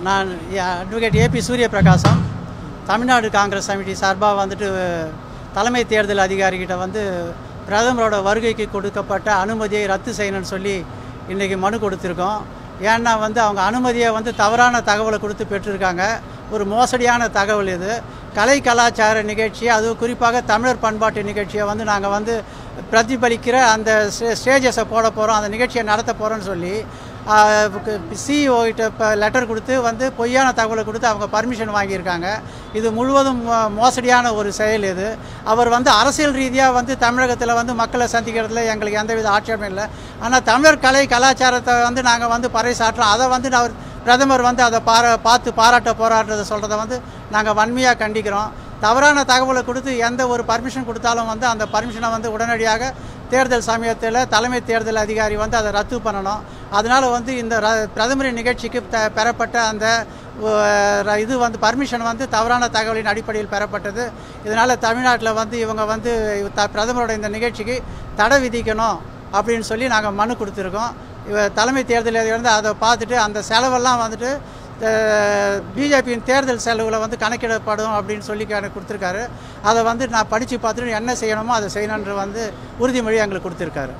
நான் advocate A P Suryaprakasam Tamilnadu Congress committee சார்பாக வந்துட்டு தலைமை தேர்தல் அதிகாரிகிட்ட வந்து பிரதமரோட வருகைக்கு கொடுக்கப்பட்ட அனுமதியை ரத்து செய்யணும்னு சொல்லி இன்றைக்கி மனு கொடுத்துருக்கோம். ஏன்னா வந்து அவங்க அனுமதியை வந்து தவறான தகவலை கொடுத்து பெற்றிருக்காங்க. ஒரு மோசடியான தகவல் இது. கலை கலாச்சார நிகழ்ச்சி, அதுவும் குறிப்பாக தமிழர் பண்பாட்டு நிகழ்ச்சியை வந்து நாங்கள் வந்து பிரதிபலிக்கிற அந்த ஸ்டேஜஸை போட போகிறோம், அந்த நிகழ்ச்சியை நடத்த போகிறோன்னு சொல்லி சிஇஓ கிட்ட இப்போ லெட்டர் கொடுத்து வந்து பொய்யான தகவலை கொடுத்து அவங்க பர்மிஷன் வாங்கியிருக்காங்க. இது முழுவதும் மோசடியான ஒரு செயல். இது அவர் வந்து அரசியல் ரீதியாக வந்து தமிழகத்தில் வந்து மக்களை சந்திக்கிறதுல எங்களுக்கு எந்தவித ஆட்சேபம் இல்லை. ஆனால் தமிழர் கலை கலாச்சாரத்தை வந்து நாங்கள் வந்து பறைசாற்றுறோம். அதை வந்து அவர் பிரதமர் வந்து அதை பார்த்து பாராட்ட போராடுறதை சொல்கிறத வந்து நாங்கள் வன்மையாக கண்டிக்கிறோம். தவறான தகவலை கொடுத்து எந்த ஒரு பர்மிஷன் கொடுத்தாலும் வந்து அந்த பர்மிஷனை வந்து உடனடியாக தேர்தல் சமயத்தில் தலைமை தேர்தல் அதிகாரி வந்து அதை ரத்து பண்ணணும். அதனால் வந்து இந்த பிரதமரின் நிகழ்ச்சிக்கு பெறப்பட்ட அந்த இது வந்து பர்மிஷன் வந்து தவறான தகவலின் அடிப்படையில் பெறப்பட்டது. இதனால் தமிழ்நாட்டில் வந்து இவங்க வந்து பிரதமரோட இந்த நிகழ்ச்சிக்கு தடை விதிக்கணும் அப்படின்னு சொல்லி நாங்கள் மனு கொடுத்துருக்கோம். தலைமை தேர்தல் அதிகாரி வந்து அதை பார்த்துட்டு அந்த செலவெல்லாம் வந்துட்டு பிஜேபியின் தேர்தல் செலவுகளை வந்து கணக்கிடப்படும் அப்படின்னு சொல்லி கொடுத்துருக்காரு. அதை வந்து நான் படித்து பார்த்துட்டு என்ன செய்யணுமோ அதை செய்யணுன்ற வந்து உறுதிமொழி எங்களுக்கு கொடுத்துருக்காரு.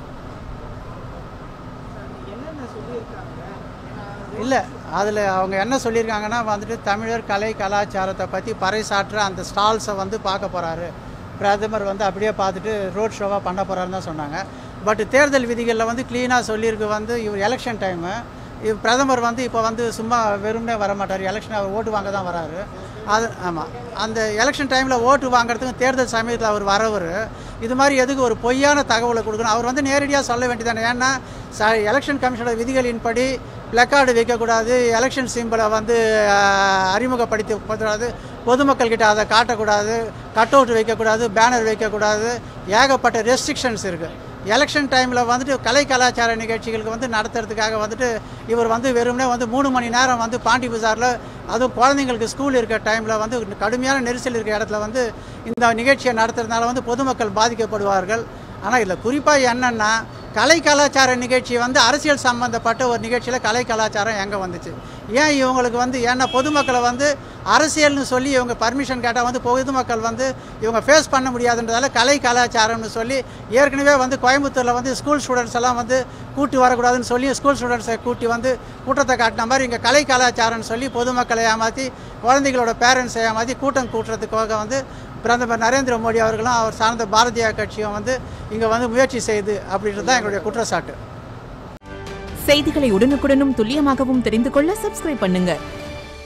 இல்லை, அதில் அவங்க என்ன சொல்லியிருக்காங்கன்னா வந்துட்டு தமிழர் கலை கலாச்சாரத்தை பற்றி பறைசாற்ற அந்த ஸ்டால்ஸை வந்து பார்க்க போகிறாரு பிரதமர் வந்து அப்படியே பார்த்துட்டு ரோட் ஷோவாக பண்ண போகிறாருன்னு தான் சொன்னாங்க. பட் தேர்தல் விதிகளில் வந்து க்ளீனாக சொல்லியிருக்கு வந்து இவர் எலெக்ஷன் டைமு பிரதமர் வந்து இப்போ வந்து சும்மா வெறும்னே வரமாட்டார். எலெக்ஷன் அவர் ஓட்டு வாங்க தான் வராரு. அது ஆமாம், அந்த எலெக்ஷன் டைமில் ஓட்டு வாங்குறதுக்கு தேர்தல் சமயத்தில் அவர் வரவர் இது மாதிரி எதுக்கு ஒரு பொய்யான தகவலை கொடுக்கணும்? அவர் வந்து நேரடியாக சொல்ல வேண்டியதானே. ஏன்னா எலெக்ஷன் கமிஷனோட விதிகளின்படி பிளக்கார்டு வைக்கக்கூடாது, எலெக்ஷன் சிம்பிளை வந்து அறிமுகப்படுத்தக்கூடாது, பொதுமக்கள்கிட்ட அதை காட்டக்கூடாது, கட் அவுட் வைக்கக்கூடாது, பேனர் வைக்கக்கூடாது, ஏகப்பட்ட ரெஸ்ட்ரிக்ஷன்ஸ் இருக்குது. எலெக்ஷன் டைமில் வந்துட்டு கலை கலாச்சார நிகழ்ச்சிகளுக்கு வந்து நடத்துறதுக்காக வந்துட்டு இவர் வந்து வெறுமனே வந்து 3 மணி நேரம் வந்து பாண்டி பஜாரில், அதுவும் குழந்தைங்களுக்கு ஸ்கூல் இருக்கிற டைமில் வந்து கடுமையான நெரிசல் இருக்கிற இடத்துல வந்து இந்த நிகழ்ச்சியை நடத்துறதுனால வந்து பொதுமக்கள் பாதிக்கப்படுவார்கள். ஆனால் இதில் குறிப்பாக என்னென்னா கலை கலாச்சார நிகழ்ச்சி வந்து அரசியல் சம்மந்தப்பட்ட ஒரு நிகழ்ச்சியில் கலை கலாச்சாரம் எங்கே வந்துச்சு? ஏன் இவங்களுக்கு வந்து ஏன்னா பொதுமக்களை வந்து அரசியல்னு சொல்லி இவங்க பர்மிஷன் கேட்டால் வந்து பொதுமக்கள் வந்து இவங்க ஃபேஸ் பண்ண முடியாதுன்றதால கலை கலாச்சாரம்னு சொல்லி ஏற்கனவே வந்து கோயம்புத்தூரில் வந்து ஸ்கூல் ஸ்டூடெண்ட்ஸ் எல்லாம் வந்து கூட்டி வரக்கூடாதுன்னு சொல்லி ஸ்கூல் ஸ்டூடெண்ட்ஸை கூட்டி வந்து கூட்டத்தை காட்டின மாதிரி இங்கே கலை கலாச்சாரம்னு சொல்லி பொதுமக்களை ஏமாற்றி குழந்தைகளோட பேரண்ட்ஸை ஏமாற்றி கூட்டம் கூட்டுறதுக்காக வந்து பிரதமர் நரேந்திர மோடி அவர்களும் அவர் சார்ந்த பாரதிய கட்சியும் வந்து இங்கே வந்து முயற்சி செய்து அப்படின்றது தான் எங்களுடைய குற்றச்சாட்டு. செய்திகளை உடனுக்குடனும் துல்லியமாகவும் தெரிந்து கொள்ள சப்ஸ்கிரைப் பண்ணுங்க.